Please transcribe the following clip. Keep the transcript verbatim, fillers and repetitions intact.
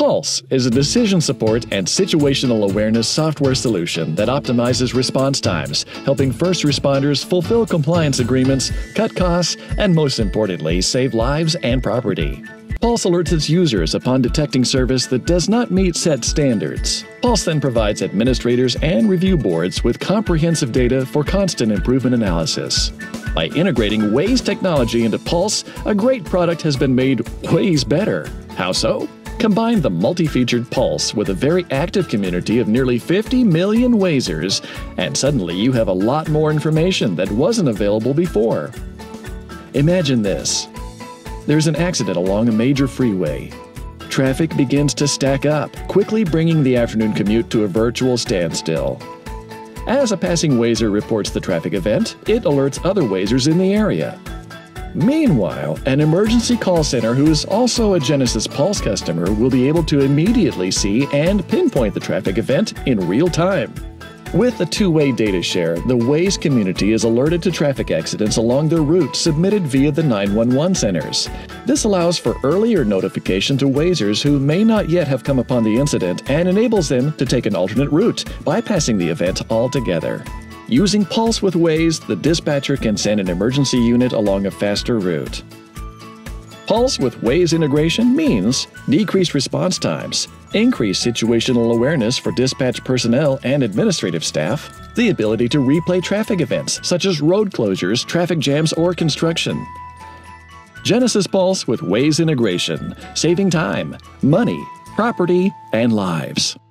Pulse is a decision support and situational awareness software solution that optimizes response times, helping first responders fulfill compliance agreements, cut costs, and most importantly, save lives and property. Pulse alerts its users upon detecting service that does not meet set standards. Pulse then provides administrators and review boards with comprehensive data for constant improvement analysis. By integrating Waze technology into Pulse, a great product has been made Waze better. How so? Combine the multi-featured Pulse with a very active community of nearly fifty million Wazers, and suddenly you have a lot more information that wasn't available before. Imagine this. There's an accident along a major freeway. Traffic begins to stack up, quickly bringing the afternoon commute to a virtual standstill. As a passing Wazer reports the traffic event, it alerts other Wazers in the area. Meanwhile, an emergency call center who is also a Genesis Pulse customer will be able to immediately see and pinpoint the traffic event in real time. With a two-way data share, the Waze community is alerted to traffic accidents along their route submitted via the nine one one centers. This allows for earlier notification to Wazers who may not yet have come upon the incident and enables them to take an alternate route, bypassing the event altogether. Using Pulse with Waze, the dispatcher can send an emergency unit along a faster route. Pulse with Waze integration means decreased response times, increased situational awareness for dispatch personnel and administrative staff, the ability to replay traffic events such as road closures, traffic jams, or construction. Genesis Pulse with Waze integration, saving time, money, property, and lives.